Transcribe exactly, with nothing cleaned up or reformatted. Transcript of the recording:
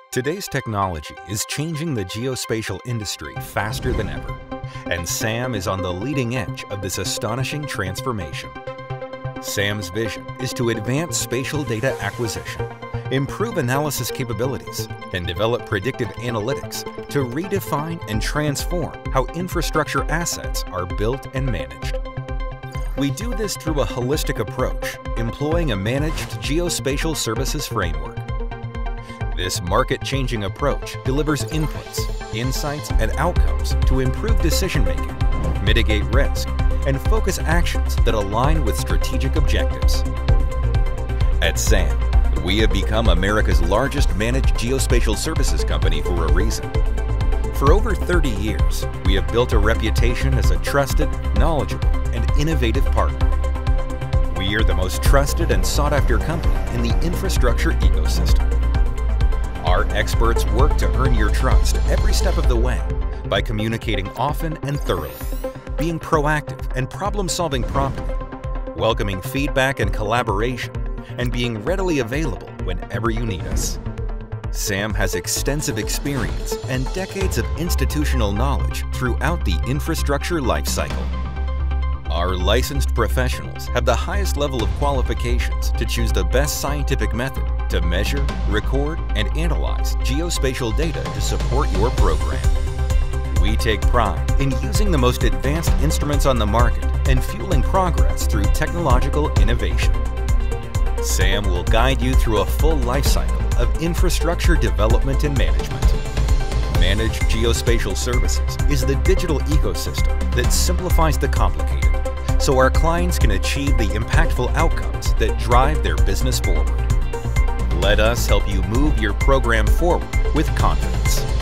Today's technology is changing the geospatial industry faster than ever, and SAM is on the leading edge of this astonishing transformation. SAM's vision is to advance spatial data acquisition, improve analysis capabilities, and develop predictive analytics to redefine and transform how infrastructure assets are built and managed. We do this through a holistic approach, employing a managed geospatial services framework. This market-changing approach delivers inputs, insights, and outcomes to improve decision-making, mitigate risk, and focus actions that align with strategic objectives. At SAM, we have become America's largest managed geospatial services company for a reason. For over thirty years, we have built a reputation as a trusted, knowledgeable, and innovative partner. We are the most trusted and sought-after company in the infrastructure ecosystem. Our experts work to earn your trust every step of the way by communicating often and thoroughly, being proactive and problem-solving promptly, welcoming feedback and collaboration, and being readily available whenever you need us. SAM has extensive experience and decades of institutional knowledge throughout the infrastructure lifecycle. Our licensed professionals have the highest level of qualifications to choose the best scientific method to measure, record, and analyze geospatial data to support your program. We take pride in using the most advanced instruments on the market and fueling progress through technological innovation. SAM will guide you through a full life cycle of infrastructure development and management. Managed Geospatial Services is the digital ecosystem that simplifies the complicated, so our clients can achieve the impactful outcomes that drive their business forward. Let us help you move your program forward with confidence.